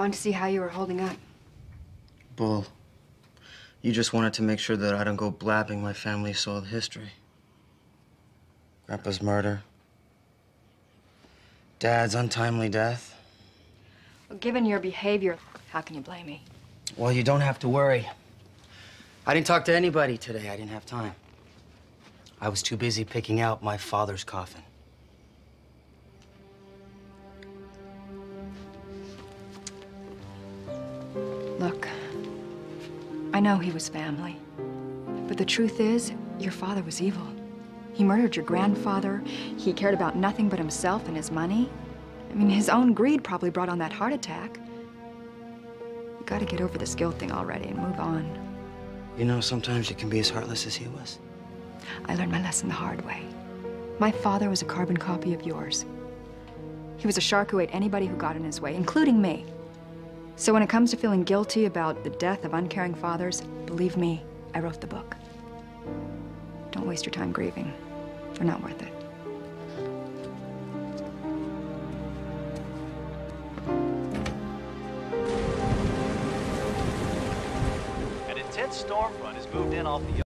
Calling to see how you were holding up. Bull, you just wanted to make sure that I don't go blabbing my family's soiled history. Grandpa's murder. Dad's untimely death. Well, given your behavior, how can you blame me? Well, you don't have to worry. I didn't talk to anybody today. I didn't have time. I was too busy picking out my father's coffin. Look, I know he was family, but the truth is, your father was evil. He murdered your grandfather. He cared about nothing but himself and his money. I mean, his own greed probably brought on that heart attack. You gotta get over this guilt thing already and move on. You know, sometimes you can be as heartless as he was. I learned my lesson the hard way. My father was a carbon copy of yours. He was a shark who ate anybody who got in his way, including me. So when it comes to feeling guilty about the death of uncaring fathers, believe me, I wrote the book. Don't waste your time grieving. They're not worth it. An intense storm front has moved in off the